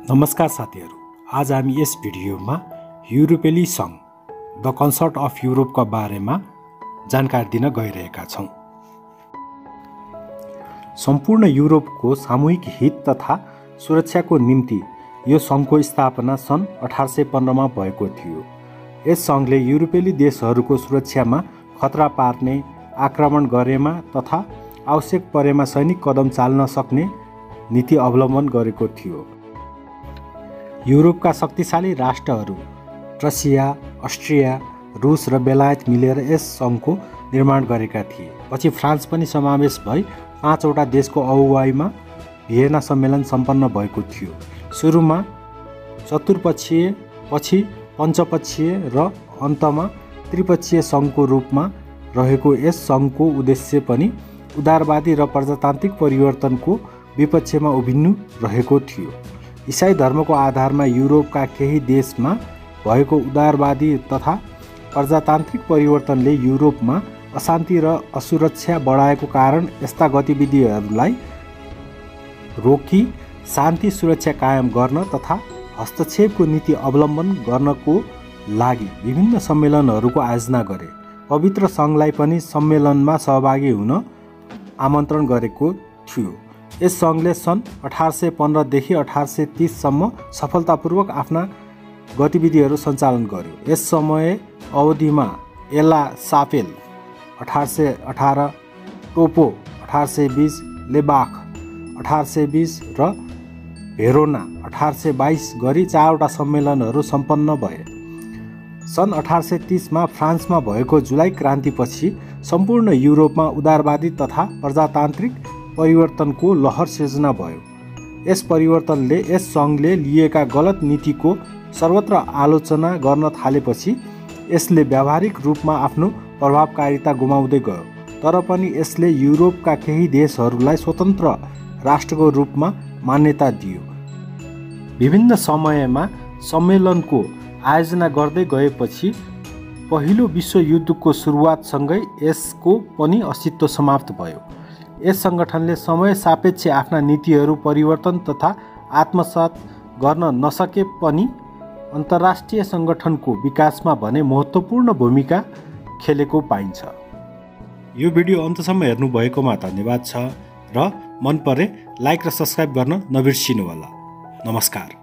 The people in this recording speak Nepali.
नमस्कार साथीहरू, आज हामी यस भिडियोमा युरोपेली सङ्घ द कन्सर्ट अफ युरोपका बारेमा जानकारी दिन गइरहेका छौँ। सम्पूर्ण युरोपको सामूहिक हित तथा सुरक्षाको निम्ति यो सङ्घको स्थापना सन् 1815 मा भएको थियो। यस सङ्घले युरोपेली देशहरूको सुरक्षामा खतरा पार्ने, आक्रमण गरेमा तथा आवश्यक परेमा सैनिक कदम चाल्न सक्ने नीति अवलम्बन गरेको थियो। युरोपका शक्तिशाली राष्ट्रहरू रसिया, अस्ट्रिया, रुस र बेलायत मिलेर यस सङ्घको निर्माण गरेका थिए। पछि फ्रान्स पनि समावेश भई 5 वटा देशको अगुवाईमा भियेना सम्मेलन सम्पन्न भएको थियो। सुरुमा चतुर्पक्षीय, पछि पञ्चपक्षीय र अन्तमा त्रिपक्षीय सङ्घको रूपमा रहेको यस सङ्घको उद्देश्य पनि उदारवादी र प्रजातान्त्रिक परिवर्तनको विपक्षमा उभिनु रहेको थियो। इसाई धर्मको आधारमा युरोपका केही देशमा भएको उदारवादी तथा प्रजातान्त्रिक परिवर्तनले युरोपमा अशान्ति र असुरक्षा बढाएको कारण यस्ता गतिविधिहरूलाई रोकी शान्ति सुरक्षा कायम गर्न तथा हस्तक्षेपको नीति अवलम्बन गर्नको लागि विभिन्न सम्मेलनहरूको आयोजना गरे। पवित्र सङ्घलाई पनि सम्मेलनमा सहभागी हुन आमन्त्रण गरेको थियो। यस सङ्घले सन् 1815 देखि 1830 सम्म सफलतापूर्वक आफ्ना गतिविधिहरू सञ्चालन गर्यो। यस समय अवधिमा एला सापेल 1818, टोपो 1820, लेबाख 1820 र भेरोना 1822 गरी 4 वटा सम्मेलनहरू सम्पन्न भए। सन् 1830 मा फ्रान्समा भएको जुलाई क्रान्तिपछि सम्पूर्ण युरोपमा उदारवादी तथा प्रजातान्त्रिक परिवर्तनको लहर सिर्जना भयो। यस परिवर्तनले यस सङ्घले लिएका गलत नीतिको सर्वत्र आलोचना गर्न थालेपछि यसले व्यावहारिक रूपमा आफ्नो प्रभावकारिता गुमाउँदै गयो। तर पनि यसले युरोपका केही देशहरूलाई स्वतन्त्र राष्ट्रको रूपमा मान्यता दियो। विभिन्न समयमा सम्मेलनको आयोजना गर्दै गएपछि पहिलो विश्वयुद्धको सुरुवातसँगै यसको पनि अस्तित्व समाप्त भयो। यस सङ्गठनले समय सापेक्ष आफ्ना नीतिहरू परिवर्तन तथा आत्मसात गर्न नसके पनि अन्तर्राष्ट्रिय सङ्गठनको विकासमा भने महत्त्वपूर्ण भूमिका खेलेको पाइन्छ। यो भिडियो अन्तसम्म हेर्नुभएकोमा धन्यवाद छ र मन परे लाइक र सब्स्क्राइब गर्न नबिर्सिनुहोला। नमस्कार।